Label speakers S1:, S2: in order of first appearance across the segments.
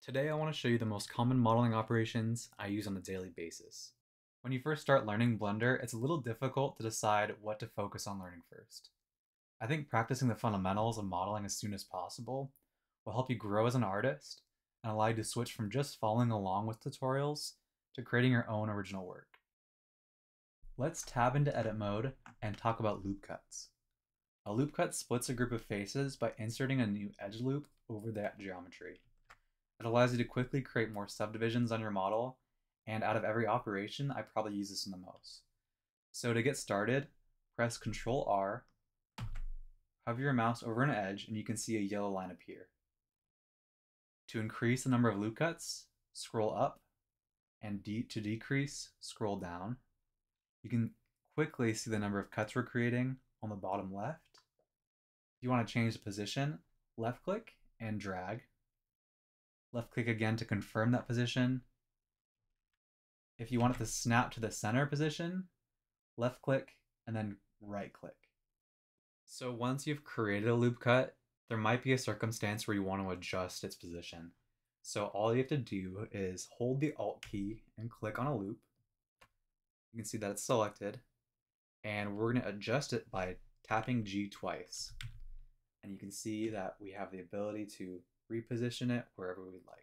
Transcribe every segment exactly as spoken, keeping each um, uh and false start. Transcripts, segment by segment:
S1: Today I want to show you the most common modeling operations I use on a daily basis. When you first start learning Blender, it's a little difficult to decide what to focus on learning first. I think practicing the fundamentals of modeling as soon as possible will help you grow as an artist and allow you to switch from just following along with tutorials to creating your own original work. Let's tab into edit mode and talk about loop cuts. A loop cut splits a group of faces by inserting a new edge loop over that geometry. It allows you to quickly create more subdivisions on your model, and out of every operation, I probably use this in the most. So to get started, press control R, hover your mouse over an edge, and you can see a yellow line appear. To increase the number of loop cuts, scroll up, and de to decrease, scroll down. You can quickly see the number of cuts we're creating on the bottom left. If you want to change the position, left click and drag. Left click again to confirm that position. If you want it to snap to the center position, left click and then right click. So once you've created a loop cut, there might be a circumstance where you want to adjust its position. So all you have to do is hold the Alt key and click on a loop. You can see that it's selected, and we're going to adjust it by tapping G twice. And you can see that we have the ability to reposition it wherever we'd like.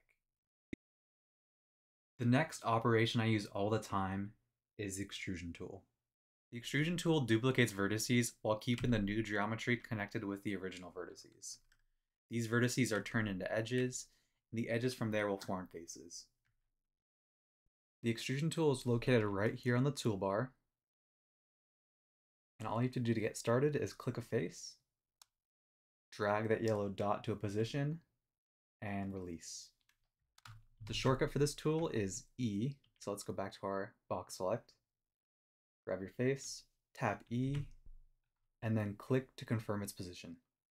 S1: The next operation I use all the time is the extrusion tool. The extrusion tool duplicates vertices while keeping the new geometry connected with the original vertices. These vertices are turned into edges, and the edges from there will form faces. The extrusion tool is located right here on the toolbar, and all you have to do to get started is click a face, drag that yellow dot to a position, and release. The shortcut for this tool is E, so let's go back to our box select, grab your face, tap E, and then click to confirm its position.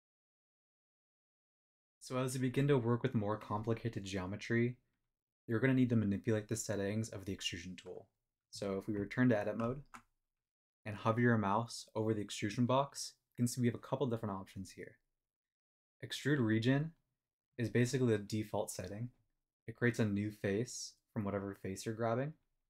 S1: So as you begin to work with more complicated geometry, you're going to need to manipulate the settings of the extrusion tool. So if we return to edit mode and hover your mouse over the extrusion box, you can see we have a couple different options here. Extrude region is basically the default setting. It creates a new face from whatever face you're grabbing.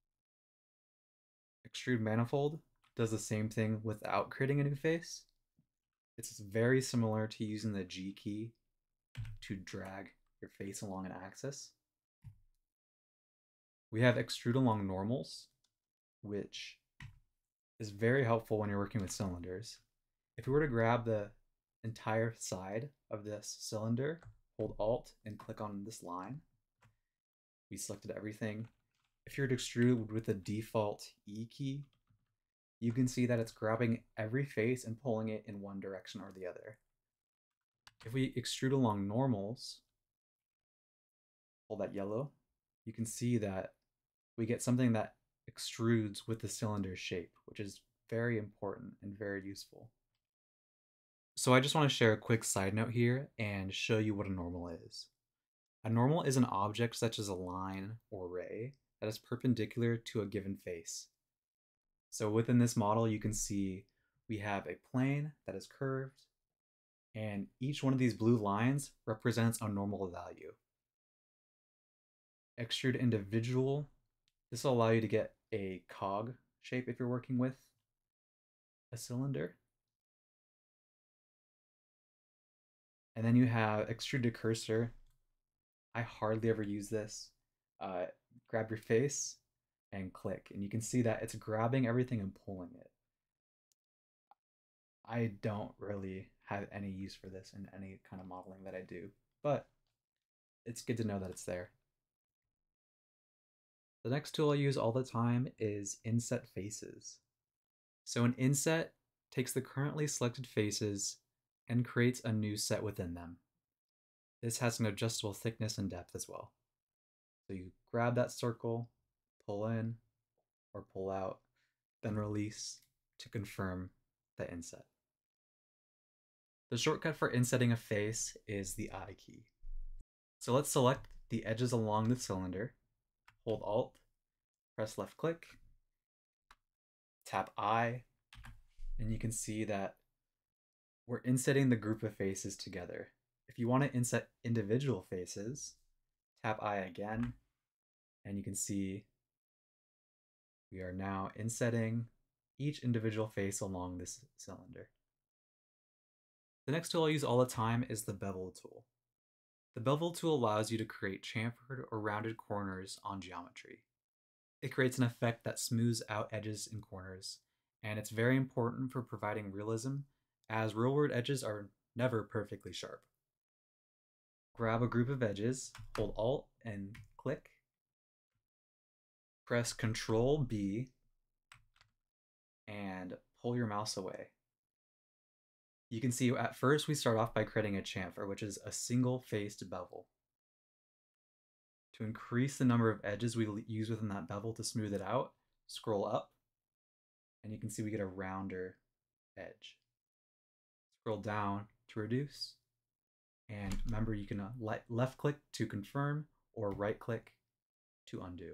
S1: Extrude manifold does the same thing without creating a new face. It's very similar to using the G key to drag your face along an axis. We have extrude along normals, which is very helpful when you're working with cylinders. If we were to grab the entire side of this cylinder, hold Alt and click on this line, we selected everything. If you were to extrude with the default E key, you can see that it's grabbing every face and pulling it in one direction or the other. If we extrude along normals, hold that yellow, you can see that we get something that extrudes with the cylinder shape, which is very important and very useful. So I just want to share a quick side note here and show you what a normal is. A normal is an object such as a line or ray that is perpendicular to a given face. So within this model, you can see we have a plane that is curved, and each one of these blue lines represents a normal value. Extrude individual. This will allow you to get a cog shape if you're working with a cylinder. And then you have extrude to cursor. I hardly ever use this. Uh, grab your face and click, and you can see that it's grabbing everything and pulling it. I don't really have any use for this in any kind of modeling that I do, but it's good to know that it's there. The next tool I use all the time is inset faces. So an inset takes the currently selected faces and creates a new set within them. This has an adjustable thickness and depth as well. So you grab that circle, pull in or pull out, then release to confirm the inset. The shortcut for insetting a face is the I key. So let's select the edges along the cylinder, hold Alt, press left click, tap I, and you can see that we're insetting the group of faces together. If you want to inset individual faces, Tap I again, and you can see we are now insetting each individual face along this cylinder. The next tool I use all the time is the bevel tool. The bevel tool allows you to create chamfered or rounded corners on geometry. It creates an effect that smooths out edges and corners, and it's very important for providing realism, as real-world edges are never perfectly sharp. Grab a group of edges, hold Alt and click, press Control B, and pull your mouse away. You can see at first we start off by creating a chamfer, which is a single-faced bevel. To increase the number of edges we use within that bevel to smooth it out, scroll up, and you can see we get a rounder edge. Scroll down to reduce, and remember you can left click to confirm or right click to undo.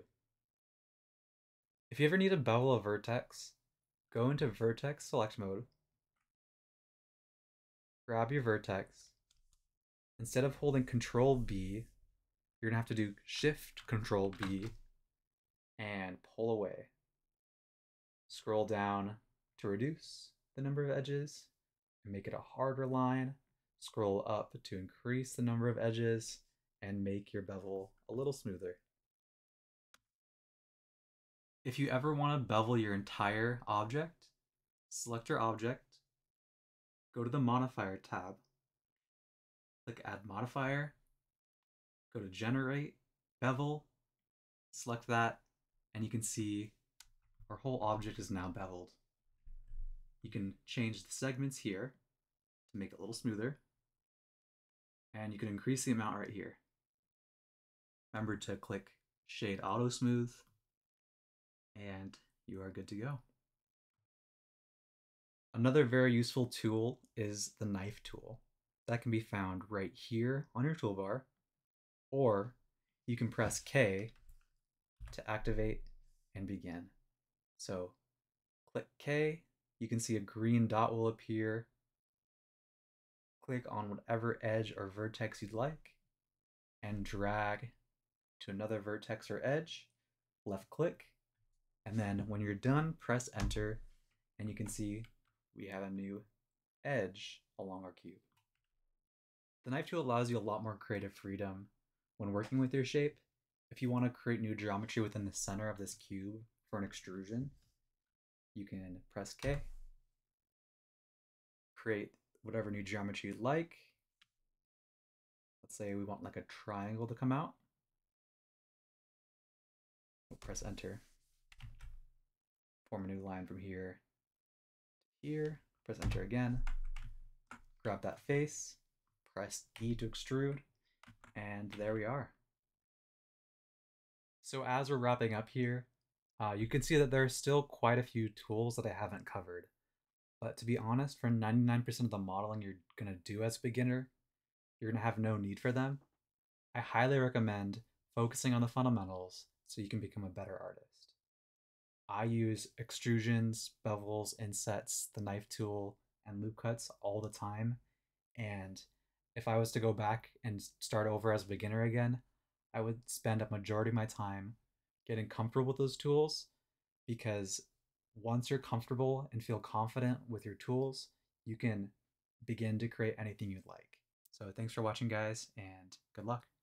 S1: If you ever need to bevel a vertex, go into vertex select mode, grab your vertex. Instead of holding Control B, you're gonna have to do Shift Control B and pull away. Scroll down to reduce the number of edges and make it a harder line. Scroll up to increase the number of edges and make your bevel a little smoother. If you ever want to bevel your entire object, select your object, go to the Modifier tab, click Add Modifier, go to Generate, Bevel, select that, and you can see our whole object is now beveled. You can change the segments here to make it a little smoother, and you can increase the amount right here. Remember to click Shade Auto Smooth, and you are good to go. Another very useful tool is the knife tool. That can be found right here on your toolbar, or you can press K to activate and begin. So click K, you can see a green dot will appear. Click on whatever edge or vertex you'd like and drag to another vertex or edge, left click, and then when you're done, press enter, and you can see we have a new edge along our cube. The knife tool allows you a lot more creative freedom when working with your shape. If you want to create new geometry within the center of this cube for an extrusion, you can press K, create whatever new geometry you'd like. Let's say we want like a triangle to come out. We'll press enter. Form a new line from here to here. Press enter again. Grab that face. Press E to extrude. And there we are. So as we're wrapping up here, uh, you can see that there are still quite a few tools that I haven't covered. But to be honest, for ninety-nine percent of the modeling you're going to do as a beginner, you're going to have no need for them. I highly recommend focusing on the fundamentals so you can become a better artist. I use extrusions, bevels, insets, the knife tool, and loop cuts all the time. And if I was to go back and start over as a beginner again, I would spend a majority of my time getting comfortable with those tools, because once you're comfortable and feel confident with your tools, you can begin to create anything you'd like. So thanks for watching, guys, and good luck.